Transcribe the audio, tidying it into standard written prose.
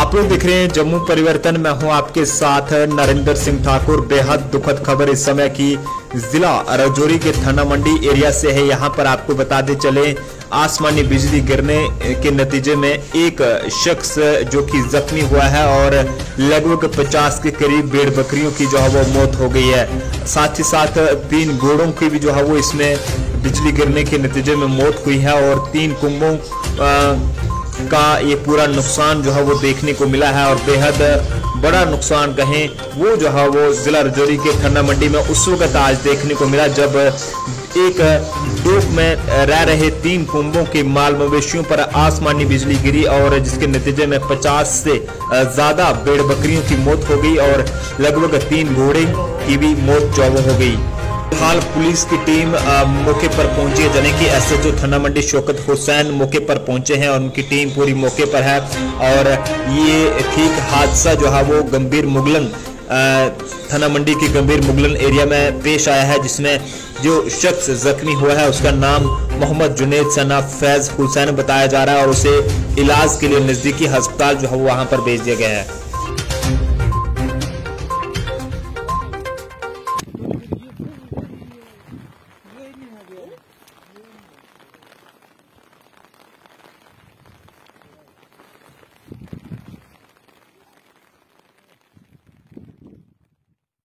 आप लोग देख रहे हैं जम्मू परिवर्तन। मैं हूं आपके साथ नरेंद्र सिंह ठाकुर। बेहद दुखद खबर इस समय की जिला राजौरी के थाना मंडी एरिया से है। यहां पर आपको बताते चले, आसमानी बिजली गिरने के नतीजे में एक शख्स जो कि जख्मी हुआ है और लगभग 50 के करीब भेड़ बकरियों की जो है वो मौत हो गई है। साथ ही साथ 3 घोड़ों की भी जो है वो इसमें बिजली गिरने के नतीजे में मौत हुई है और 3 कुंभों का ये पूरा नुकसान जो है वो देखने को मिला है। और बेहद बड़ा नुकसान कहें वो जो है वो जिला राजौरी के थाना मंडी में उस वक्त आज देखने को मिला जब एक डोक में रह रहे 3 कुंभों के माल मवेशियों पर आसमानी बिजली गिरी और जिसके नतीजे में 50 से ज्यादा भेड़ बकरियों की मौत हो गई और लगभग 3 घोड़े की भी मौत जो हो गई। हाल पुलिस की टीम मौके पर पहुंची है, यानी कि एसएचओ थाना मंडी शौकत हुसैन मौके पर पहुंचे हैं और उनकी टीम पूरी मौके पर है। और ये ठीक हादसा जो है वो गंभीर मुगलन थाना मंडी के गंभीर मुगलन एरिया में पेश आया है, जिसमें जो शख्स जख्मी हुआ है उसका नाम मोहम्मद जुनेद सना फैज हुसैन बताया जा रहा है और उसे इलाज के लिए नजदीकी अस्पताल जो है वहां पर भेज दिया गया है।